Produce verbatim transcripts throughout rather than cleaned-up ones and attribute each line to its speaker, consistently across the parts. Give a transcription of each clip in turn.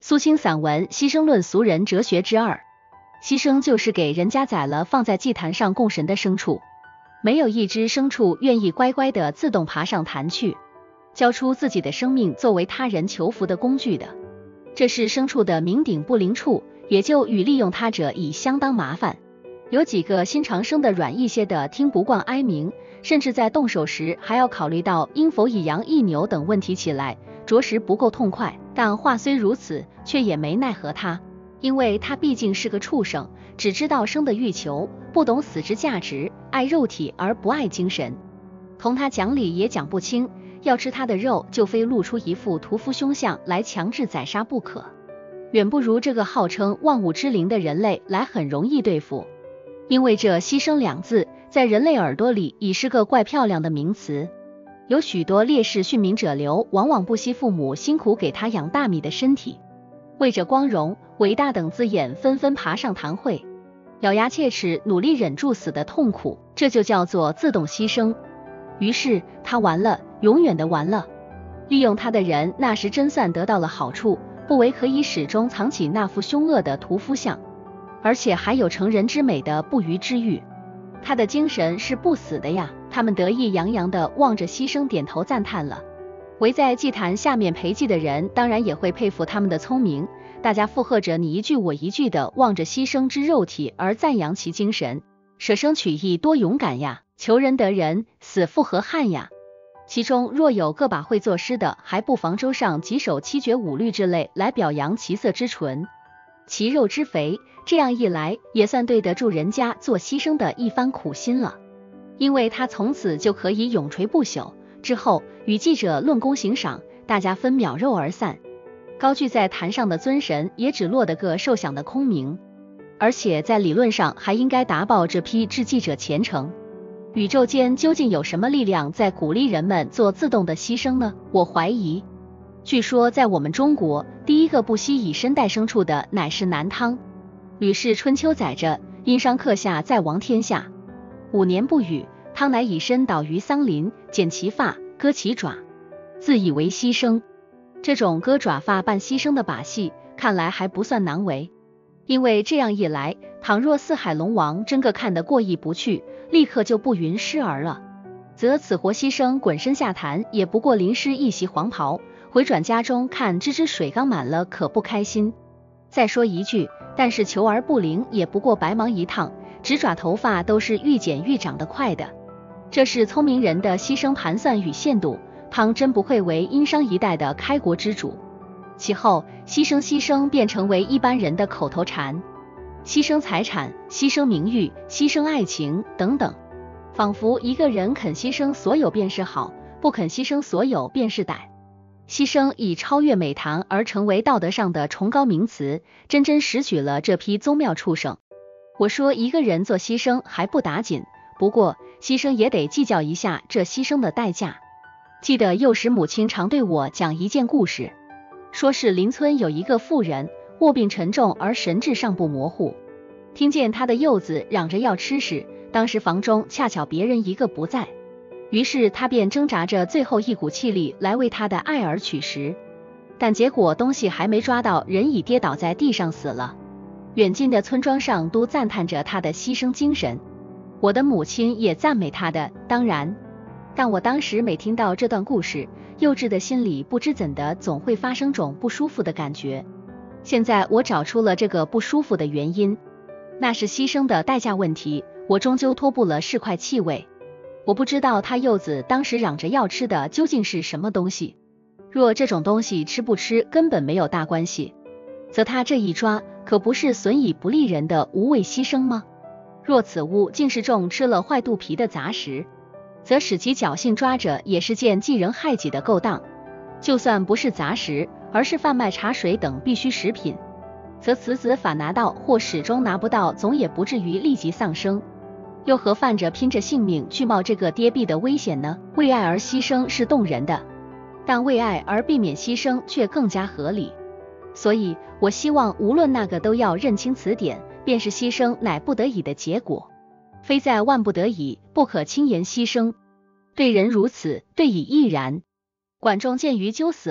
Speaker 1: 苏青散文《牺牲论》俗人哲学之二。牺牲就是给人家宰了放在祭坛上供神的牲畜，没有一只牲畜愿意乖乖的自动爬上坛去，交出自己的生命作为他人求福的工具的。这是牲畜的明顶不灵处，也就与利用他者已相当麻烦。有几个心肠生的软一些的，听不惯哀鸣，甚至在动手时还要考虑到应否以羊易牛等问题起来，着实不够痛快。但话虽如此，却也没奈何他，因为他毕竟是个畜生，只知道生的欲求，不懂死之价值，爱肉体而不爱精神。同他讲理也讲不清，要吃他的肉，就非露出一副屠夫凶相来强制宰杀不可，远不如这个号称万物之灵的人类来很容易对付。因为这牺牲两字在人类耳朵里已是个怪漂亮的名词，有许多烈士殉民者流，往往不惜父母辛苦给他养大米的身体，为着光荣伟大等字眼纷纷爬上坛会，咬牙切齿努力忍住死的痛苦，这就叫做自动牺牲。于是他完了，永远的完了。利用他的人那时真算得到了好处，不为可以始终藏起那副凶恶的屠夫相，而且还有成人之美的不虞之欲。他的精神是不死的呀。他们得意洋洋地望着牺牲点头赞叹了。围在祭坛下面陪祭的人当然也会佩服他们的聪明，大家附和着你一句我一句的望着牺牲之肉体而赞扬其精神，舍生取义多勇敢呀，求人得人，死复何憾呀。其中若有个把会作诗的，还不妨周上几首七绝五律之类来表扬其色之纯，其肉之肥，这样一来也算对得住人家做牺牲的一番苦心了。因为他从此就可以永垂不朽，之后与记者论功行赏，大家分秒肉而散，高踞在坛上的尊神也只落得个受享的空名，而且在理论上还应该达报这批致祭者虔诚。宇宙间究竟有什么力量在鼓励人们做自动的牺牲呢？我怀疑。据说在我们中国，第一个不惜以身代牲畜的乃是南汤。吕氏春秋载着，因伤刻下再亡天下，五年不雨，汤乃以身倒于桑林，剪其发，割其爪，自以为牺牲。这种割爪发办牺牲的把戏，看来还不算难为。因为这样一来，倘若四海龙王真个看得过意不去，立刻就不云失儿了，则此活牺牲滚身下坛，也不过淋湿一袭黄袍，回转家中看支支水缸满了，可不开心。再说一句，但是求而不灵，也不过白忙一趟，指爪头发都是愈剪愈长得快的。这是聪明人的牺牲盘算与限度，汤真不愧为殷商一代的开国之主。其后牺牲牺牲便成为一般人的口头禅，牺牲财产，牺牲名誉，牺牲爱情等等，仿佛一个人肯牺牲所有便是好，不肯牺牲所有便是歹。牺牲已超越美谈而成为道德上的崇高名词，真真实举了这批宗庙畜生。我说一个人做牺牲还不打紧，不过牺牲也得计较一下这牺牲的代价。记得幼时母亲常对我讲一件故事，说是邻村有一个妇人，卧病沉重而神志尚不模糊，听见他的幼子嚷着要吃时，当时房中恰巧别人一个不在，于是他便挣扎着最后一股气力来为他的爱儿取食，但结果东西还没抓到，人已跌倒在地上死了。远近的村庄上都赞叹着他的牺牲精神，我的母亲也赞美他的，当然，但我当时每听到这段故事，幼稚的心里不知怎的总会发生种不舒服的感觉。现在我找出了这个不舒服的原因，那是牺牲的代价问题，我终究脱不了是块气味。我不知道他幼子当时嚷着要吃的究竟是什么东西，若这种东西吃不吃根本没有大关系，则他这一抓可不是损以不利人的无谓牺牲吗？若此物竟是种吃了坏肚皮的杂食，则使其侥幸抓着也是件济人害己的勾当。就算不是杂食，而是贩卖茶水等必需食品，则此子反拿到或始终拿不到，总也不至于立即丧生，又何犯着拼着性命去冒这个跌毙的危险呢？为爱而牺牲是动人的，但为爱而避免牺牲却更加合理。所以我希望无论那个都要认清此点，便是牺牲乃不得已的结果，非在万不得已不可轻言牺牲。对人如此，对己亦然。管仲见鱼鸠死了，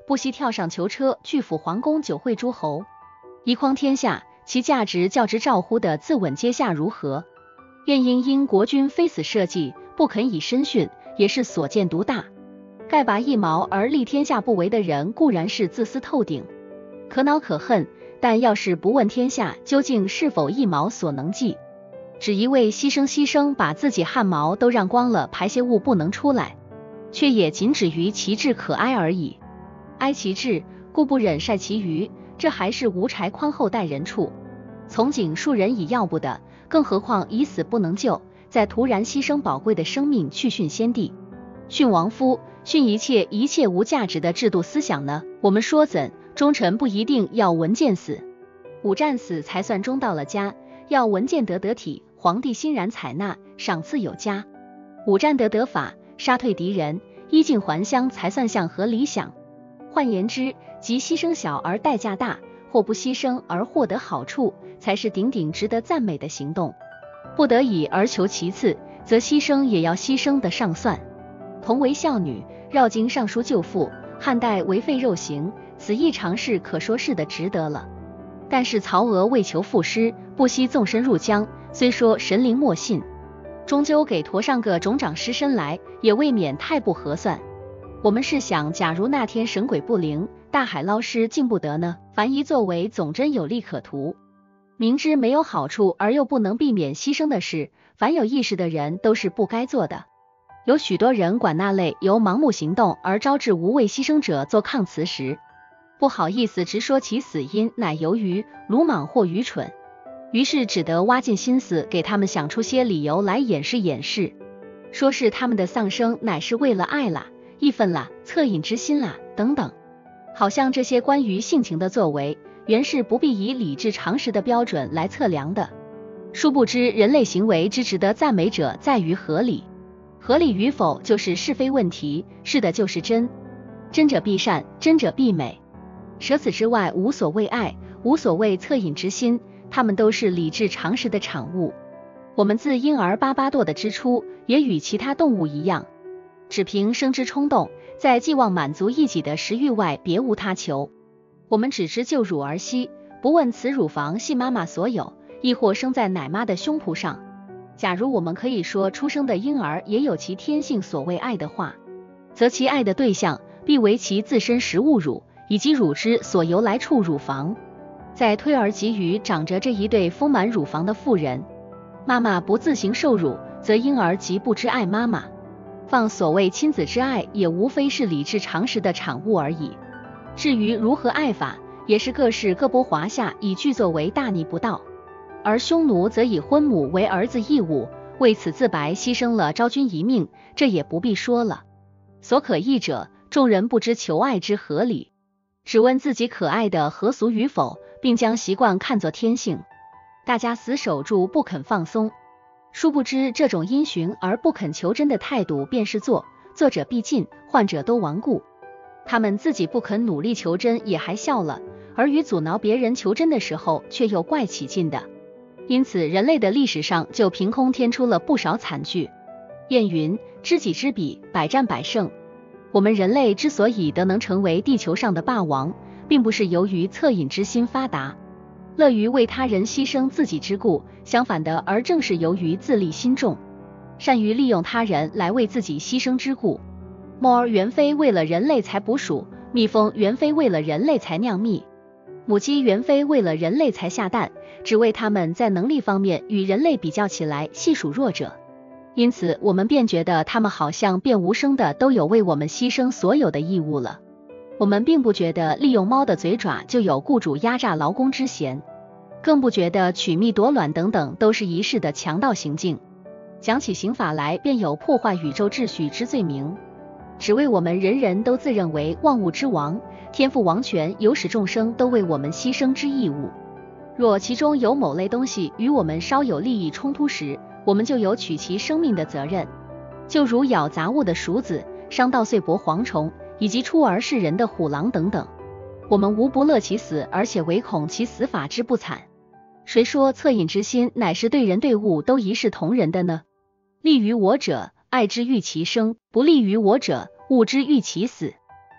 Speaker 1: 不惜跳上囚车去辅皇宫酒会诸侯，一匡天下，其价值较之赵乎的自刎阶下如何？晏婴因国君非死社稷，不肯以身殉，也是所见独大。盖拔一毛而利天下不为的人，固然是自私透顶，可恼可恨，但要是不问天下究竟是否一毛所能济，只一味牺牲牺牲，把自己汗毛都让光了，排泄物不能出来，却也仅止于其志可哀而已。哀其志，故不忍晒其余，这还是无柴宽厚待人处。从警庶人已要不得，更何况已死不能救，再突然牺牲宝贵的生命去殉先帝、殉亡夫、殉一切一切无价值的制度思想呢？我们说怎？忠臣不一定要文剑死，武战死才算忠到了家，要文剑得得体，皇帝欣然采纳，赏赐有加；武战得得法，杀退敌人，衣尽还乡才算向和理想。换言之，即牺牲小而代价大，或不牺牲而获得好处，才是顶顶值得赞美的行动。不得已而求其次，则牺牲也要牺牲得上算。同为孝女，绕经上书救父，汉代为废肉刑，此一常事可说是的值得了。但是曹娥为求父师，不惜纵身入江，虽说神灵莫信，终究给驮上个种长尸身来，也未免太不合算。我们试想，假如那天神鬼不灵，大海捞尸竟不得呢？凡一作为总真有利可图，明知没有好处而又不能避免牺牲的事，凡有意识的人都是不该做的。有许多人管那类由盲目行动而招致无谓牺牲者做抗词时，不好意思直说其死因乃由于鲁莽或愚蠢，于是只得挖尽心思给他们想出些理由来掩饰掩饰，说是他们的丧生乃是为了爱啦、义愤啦、恻隐之心啦等等，好像这些关于性情的作为，原是不必以理智常识的标准来测量的。殊不知，人类行为之值得赞美者在于合理，合理与否就是是非问题，是的就是真，真者必善，真者必美。舍此之外，无所谓爱，无所谓恻隐之心，它们都是理智常识的产物。我们自婴儿巴巴堕的之初，也与其他动物一样，只凭生之冲动，在寄望满足一己的食欲外，别无他求。我们只知就乳而息，不问此乳房系妈妈所有，亦或生在奶妈的胸脯上。假如我们可以说出生的婴儿也有其天性所谓爱的话，则其爱的对象必为其自身食物乳，以及乳汁所由来处乳房。再推而及于长着这一对丰满乳房的妇人，妈妈不自行受乳，则婴儿即不知爱妈妈。放所谓亲子之爱，也无非是理智常识的产物而已。至于如何爱法，也是各式各拨华夏，以剧作为大逆不道。而匈奴则以婚母为儿子义务，为此自白牺牲了昭君一命，这也不必说了。所可议者，众人不知求爱之合理，只问自己可爱的合俗与否，并将习惯看作天性，大家死守住不肯放松。殊不知这种因循而不肯求真的态度，便是做做者必尽，患者都顽固。他们自己不肯努力求真也还笑了，而与阻挠别人求真的时候却又怪起劲的。因此人类的历史上就凭空添出了不少惨剧。谚云：知己知彼，百战百胜。我们人类之所以得能成为地球上的霸王，并不是由于恻隐之心发达，乐于为他人牺牲自己之故，相反的，而正是由于自利心重，善于利用他人来为自己牺牲之故。猫儿原非为了人类才捕鼠，蜜蜂原非为了人类才酿蜜，母鸡原非为了人类才下蛋，只为它们在能力方面与人类比较起来细属弱者。因此我们便觉得它们好像便无声的都有为我们牺牲所有的义务了。我们并不觉得利用猫的嘴爪就有雇主压榨劳工之嫌，更不觉得取蜜夺卵等等都是一世的强盗行径。讲起刑法来，便有破坏宇宙秩序之罪名，只为我们人人都自认为万物之王，天赋王权，有使众生都为我们牺牲之义务。若其中有某类东西与我们稍有利益冲突时，我们就有取其生命的责任。就如咬杂物的鼠子，伤到碎帛蝗虫，以及出而噬人的虎狼等等，我们无不乐其死，而且唯恐其死法之不惨。谁说恻隐之心乃是对人对物都一视同仁的呢？利于我者，爱之欲其生；不利于我者，恶之欲其死。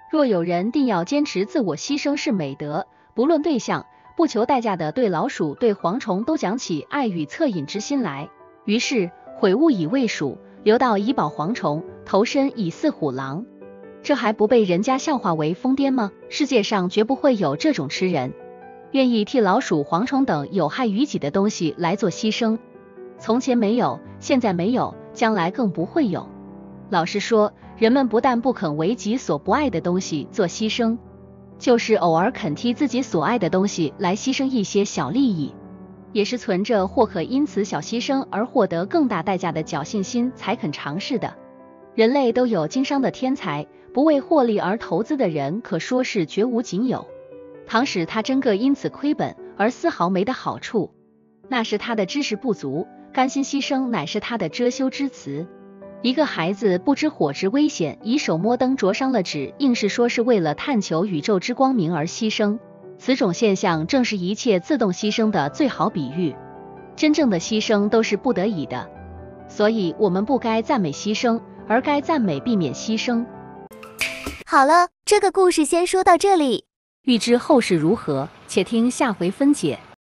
Speaker 1: 若有人定要坚持自我牺牲是美德，不论对象，不求代价的对老鼠对蝗虫都讲起爱与恻隐之心来，于是悔悟以为鼠，留道以保蝗虫，投身以饲虎狼，这还不被人家笑话为疯癫吗？世界上绝不会有这种痴人，愿意替老鼠、蝗虫等有害于己的东西来做牺牲。从前没有，现在没有，将来更不会有。老实说，人们不但不肯为己所不爱的东西做牺牲，就是偶尔肯替自己所爱的东西来牺牲一些小利益，也是存着或可因此小牺牲而获得更大代价的侥幸心才肯尝试的。人类都有经商的天才，不为获利而投资的人可说是绝无仅有。倘使他真个因此亏本而丝毫没得好处，那是他的知识不足，甘心牺牲乃是他的遮羞之词。一个孩子不知火之危险，以手摸灯灼伤了指，硬是说是为了探求宇宙之光明而牺牲，此种现象正是一切自动牺牲的最好比喻。真正的牺牲都是不得已的，所以我们不该赞美牺牲，而该赞美避免牺牲。
Speaker 2: 好了，这个故事先说到这里。
Speaker 1: 欲知后事如何，且听下回分解。